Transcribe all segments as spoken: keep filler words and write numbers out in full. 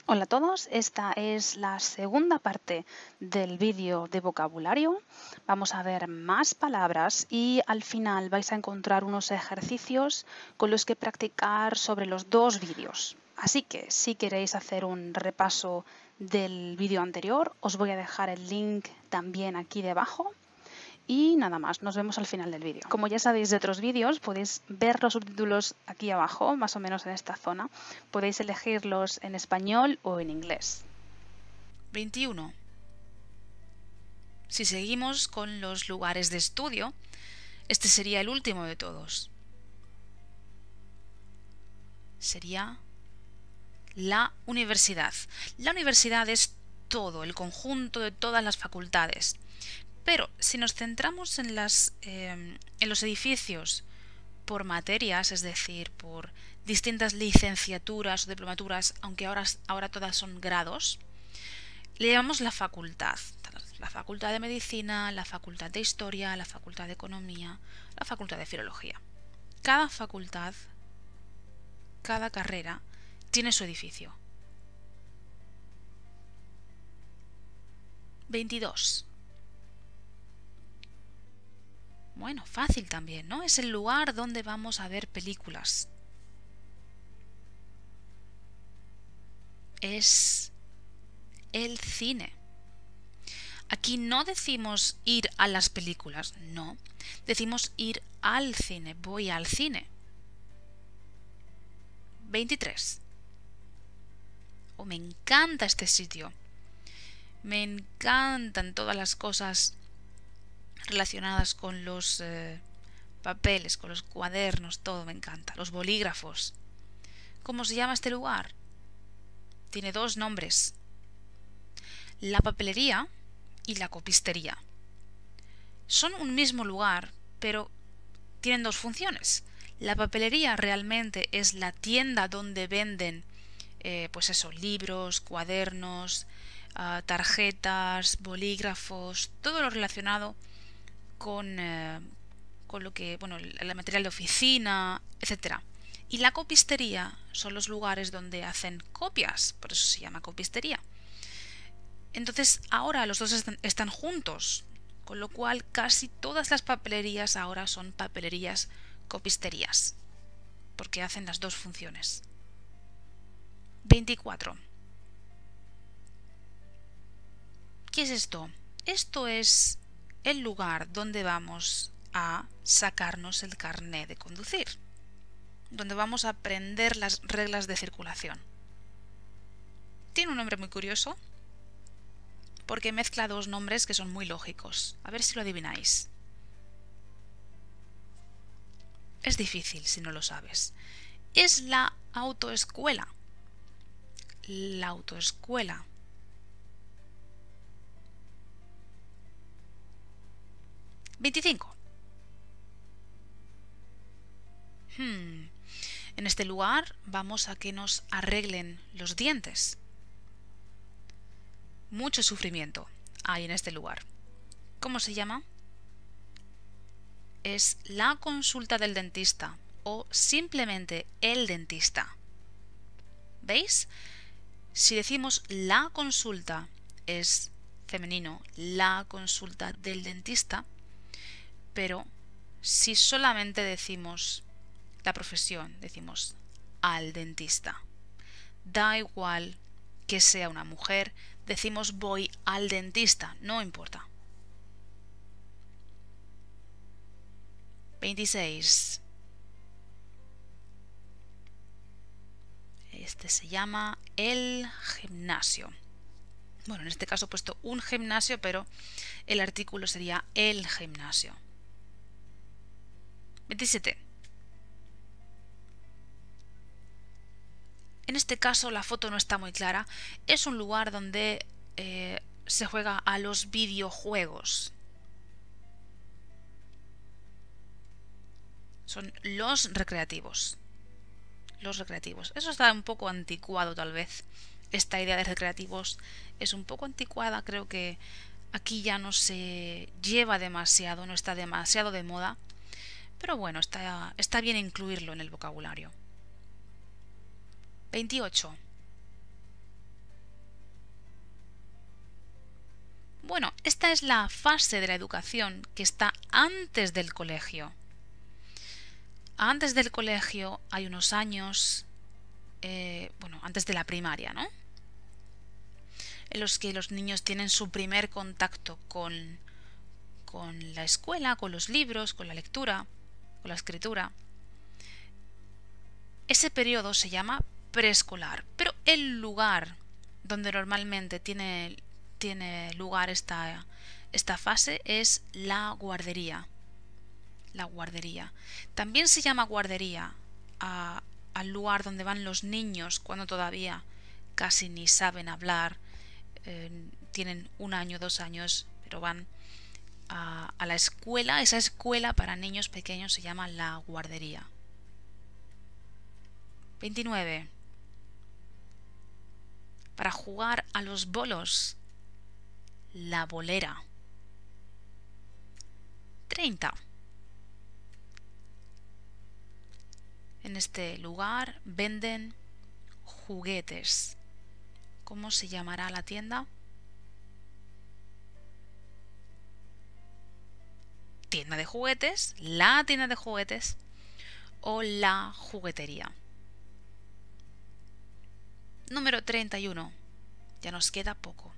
Hola a todos, esta es la segunda parte del vídeo de vocabulario. Vamos a ver más palabras y al final vais a encontrar unos ejercicios con los que practicar sobre los dos vídeos. Así que si queréis hacer un repaso del vídeo anterior, os voy a dejar el link también aquí debajo. Y nada más, nos vemos al final del vídeo. Como ya sabéis de otros vídeos, podéis ver los subtítulos aquí abajo, más o menos en esta zona. Podéis elegirlos en español o en inglés. veintiuno. Si seguimos con los lugares de estudio, este sería el último de todos. Sería la universidad. La universidad es todo, el conjunto de todas las facultades. Pero si nos centramos en, las, eh, en los edificios por materias, es decir, por distintas licenciaturas o diplomaturas, aunque ahora, ahora todas son grados, le llamamos la facultad. La facultad de medicina, la facultad de historia, la facultad de economía, la facultad de filología. Cada facultad, cada carrera, tiene su edificio. veintidós. Bueno, fácil también, ¿no? Es el lugar donde vamos a ver películas. Es el cine. Aquí no decimos ir a las películas, no. Decimos ir al cine, voy al cine. veintitrés. Oh, me encanta este sitio. Me encantan todas las cosas relacionadas con los eh, papeles, con los cuadernos, todo me encanta. Los bolígrafos. ¿Cómo se llama este lugar? Tiene dos nombres. La papelería y la copistería. Son un mismo lugar, pero tienen dos funciones. La papelería realmente es la tienda donde venden eh, pues eso, libros, cuadernos, uh, tarjetas, bolígrafos, todo lo relacionado con, eh, con lo que, bueno, el, el material de oficina, etcétera. Y la copistería son los lugares donde hacen copias, por eso se llama copistería. Entonces ahora los dos están, están juntos, con lo cual casi todas las papelerías ahora son papelerías copisterías, porque hacen las dos funciones. veinticuatro. ¿Qué es esto? Esto es el lugar donde vamos a sacarnos el carné de conducir, donde vamos a aprender las reglas de circulación. Tiene un nombre muy curioso, porque mezcla dos nombres que son muy lógicos. A ver si lo adivináis. Es difícil si no lo sabes. Es la autoescuela. La autoescuela. veinticinco. Hmm. En este lugar vamos a que nos arreglen los dientes. Mucho sufrimiento hay en este lugar. ¿Cómo se llama? Es la consulta del dentista o simplemente el dentista. ¿Veis? Si decimos la consulta es femenino, la consulta del dentista, pero si solamente decimos la profesión, decimos al dentista. Da igual que sea una mujer, decimos voy al dentista, no importa. veintiséis. Este se llama el gimnasio. Bueno, en este caso he puesto un gimnasio, pero el artículo sería el gimnasio. veintisiete. En este caso la foto no está muy clara. Es un lugar donde eh, se juega a los videojuegos. Son los recreativos. Los recreativos. Eso está un poco anticuado tal vez. Esta idea de recreativos es un poco anticuada. Creo que aquí ya no se lleva demasiado, no está demasiado de moda. Pero bueno, está, está bien incluirlo en el vocabulario. veintiocho. Bueno, esta es la fase de la educación que está antes del colegio. Antes del colegio hay unos años, eh, bueno, antes de la primaria, ¿no? En los que los niños tienen su primer contacto con, con la escuela, con los libros, con la lectura, con la escritura. Ese periodo se llama preescolar, pero el lugar donde normalmente tiene, tiene lugar esta, esta fase es la guardería. La guardería. También se llama guardería a, al lugar donde van los niños cuando todavía casi ni saben hablar, eh, tienen un año, dos años, pero van a, a la escuela. Esa escuela para niños pequeños se llama la guardería. veintinueve. Para jugar a los bolos, la bolera. treinta. En este lugar venden juguetes. ¿Cómo se llamará la tienda? Tienda de juguetes, la tienda de juguetes o la juguetería. Número treinta y uno. Ya nos queda poco.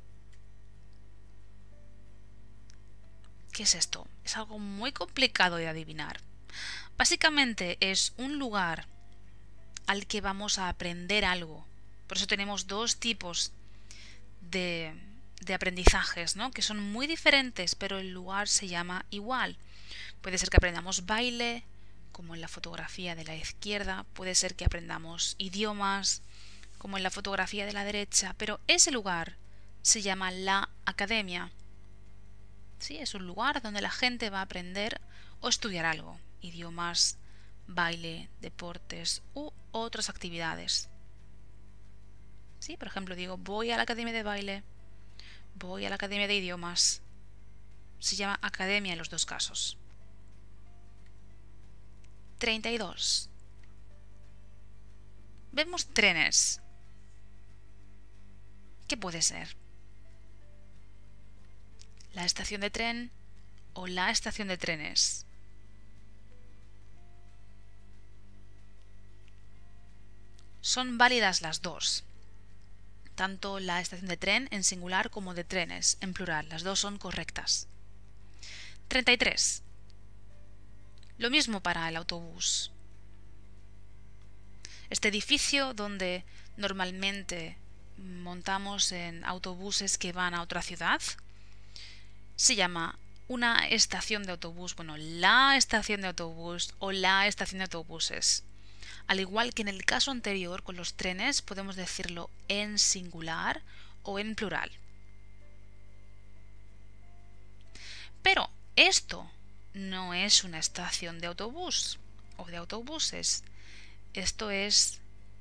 ¿Qué es esto? Es algo muy complicado de adivinar. Básicamente es un lugar al que vamos a aprender algo. Por eso tenemos dos tipos de, de aprendizajes, ¿no? Que son muy diferentes, pero el lugar se llama igual. Puede ser que aprendamos baile, como en la fotografía de la izquierda. Puede ser que aprendamos idiomas, como en la fotografía de la derecha. Pero ese lugar se llama la academia. Sí, es un lugar donde la gente va a aprender o estudiar algo. Idiomas, baile, deportes u otras actividades. Sí, por ejemplo, digo, voy a la academia de baile, voy a la academia de idiomas. Se llama academia en los dos casos. treinta y dos. Vemos trenes. ¿Qué puede ser? ¿La estación de tren o la estación de trenes? Son válidas las dos. Tanto la estación de tren en singular como de trenes en plural. Las dos son correctas. treinta y tres. Lo mismo para el autobús. Este edificio donde normalmente montamos en autobuses que van a otra ciudad se llama una estación de autobús, bueno, la estación de autobús o la estación de autobuses. Al igual que en el caso anterior con los trenes, podemos decirlo en singular o en plural. Pero esto no es una estación de autobús o de autobuses. Esto es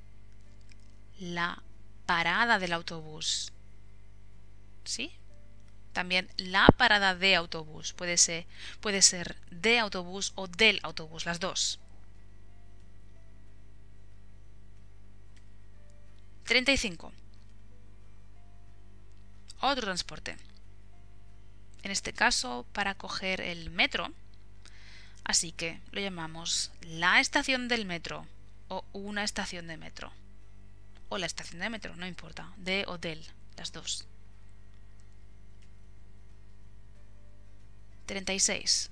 la parada del autobús. ¿Sí? También la parada de autobús. Puede ser, puede ser de autobús o del autobús, las dos. treinta y cinco. Otro transporte. En este caso, para coger el metro. Así que lo llamamos la estación del metro o una estación de metro. O la estación de metro, no importa. De o del, las dos. treinta y seis.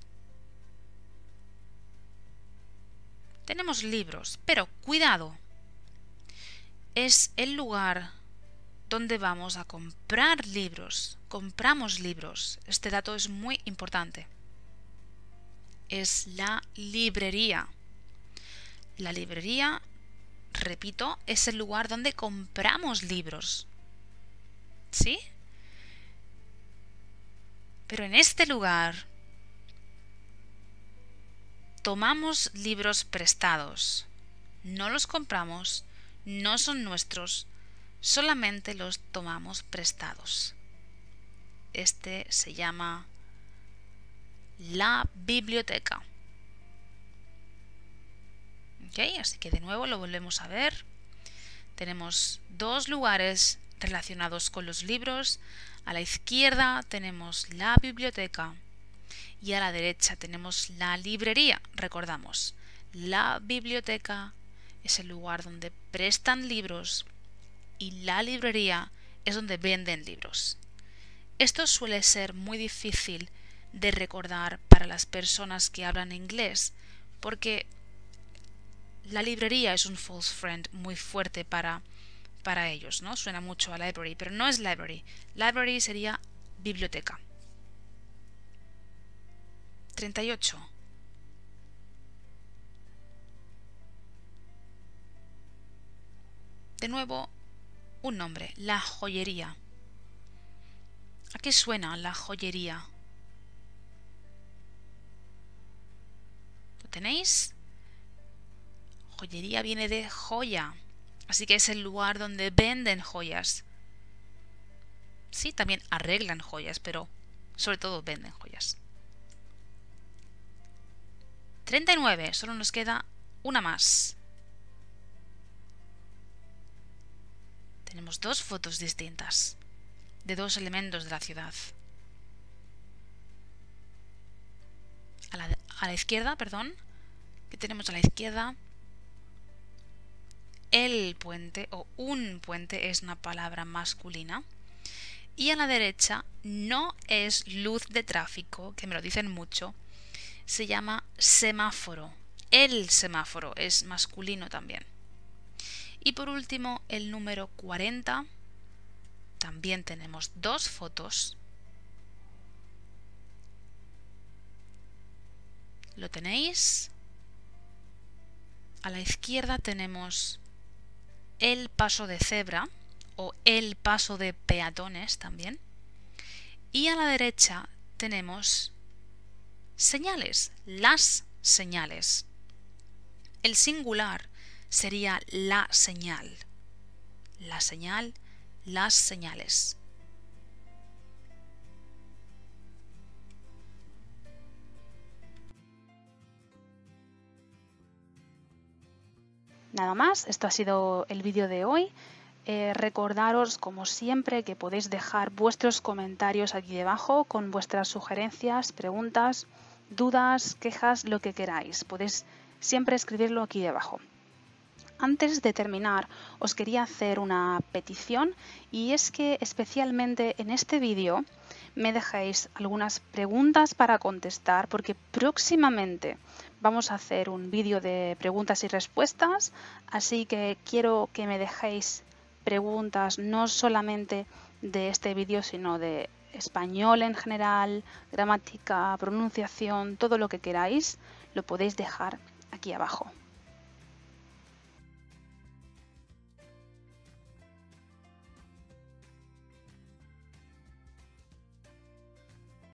Tenemos libros, pero cuidado. Es el lugar donde vamos a comprar libros. Compramos libros. Este dato es muy importante. Es la librería. La librería, repito, es el lugar donde compramos libros. ¿Sí? Pero en este lugar tomamos libros prestados. No los compramos, no son nuestros, solamente los tomamos prestados. Este se llama la biblioteca. ¿Ok? Así que de nuevo lo volvemos a ver. Tenemos dos lugares relacionados con los libros. A la izquierda tenemos la biblioteca y a la derecha tenemos la librería. Recordamos, la biblioteca es el lugar donde prestan libros y la librería es donde venden libros. Esto suele ser muy difícil de recordar para las personas que hablan inglés, porque la librería es un false friend muy fuerte para, para ellos, ¿no? Suena mucho a library, pero no es library. Library sería biblioteca. treinta y ocho. De nuevo, un nombre, la joyería. ¿A qué suena la joyería? ¿Lo tenéis? Joyería viene de joya, así que es el lugar donde venden joyas. Sí, también arreglan joyas, pero sobre todo venden joyas. treinta y nueve, solo nos queda una más. Tenemos dos fotos distintas de dos elementos de la ciudad. A la, a la izquierda, perdón, que tenemos a la izquierda, el puente o un puente es una palabra masculina. Y a la derecha no es luz de tráfico, que me lo dicen mucho, se llama semáforo. El semáforo es masculino también. Y por último, el número cuarenta. También tenemos dos fotos. ¿Lo tenéis? A la izquierda tenemos el paso de cebra o el paso de peatones también. Y a la derecha tenemos señales, las señales. El singular sería la señal. La señal, las señales. Nada más, esto ha sido el vídeo de hoy. Eh, recordaros, como siempre, que podéis dejar vuestros comentarios aquí debajo con vuestras sugerencias, preguntas, dudas, quejas, lo que queráis. Podéis siempre escribirlo aquí debajo. Antes de terminar, os quería hacer una petición, y es que especialmente en este vídeo me dejéis algunas preguntas para contestar, porque próximamente vamos a hacer un vídeo de preguntas y respuestas, así que quiero que me dejéis preguntas no solamente de este vídeo, sino de español en general, gramática, pronunciación, todo lo que queráis, lo podéis dejar aquí abajo.